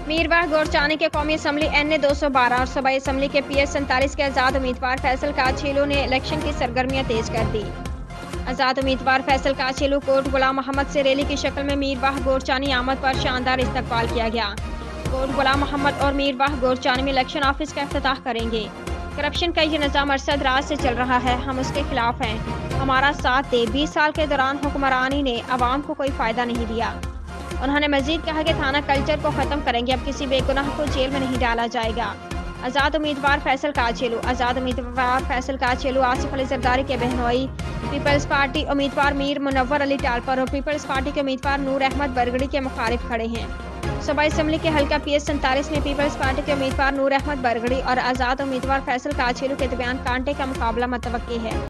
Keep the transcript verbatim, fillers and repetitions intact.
मीरवाह गोरचानी के कौमी assembly N A दो सौ बारह और सूबाई असम्बली के पी एस सैंतालीस के आज़ाद उम्मीदवार फैसल काछेलू ने इलेक्शन की सरगर्मियां तेज कर दी। आज़ाद उम्मीदवार फैसल काछेलू कोट गुलाम मोहम्मद से रैली की शक्ल में मीरवाह गोरचानी आमद पर शानदार इस्तकबाल किया गया। कोट गुलाम मोहम्मद और मीरवाह गोरचानी में इलेक्शन ऑफिस का इफ्तिताह करेंगे। करप्शन का ये निज़ाम अरसद राज से चल रहा है, हम उसके खिलाफ हैं। हमारा साथ दे। बीस साल के दौरान हुक्मरानी ने आवाम को कोई फ़ायदा नहीं दिया। उन्होंने मजीद कहा कि थाना कल्चर को ख़त्म करेंगे, अब किसी बेगुनाह को जेल में नहीं डाला जाएगा। आज़ाद उम्मीदवार फैसल काछेलू आज़ाद उम्मीदवार फैसल काछेलू आसिफ अली जरदारी के बहनोई, पीपल्स पार्टी उम्मीदवार मीर मुनव्वर अली टालपर और पीपल्स पार्टी के उम्मीदवार नूर अहमद बरगड़ी के मुखालिफ खड़े हैं। सूबाई असम्बली के हल्का पी एस सैंतालीस में पीपल्स पार्टी के उम्मीदवार नूर अहमद बरगड़ी और आज़ाद उम्मीदवार फैसल काछेलू के दरमियान कांटे का मुकाबला मुतवक्की है।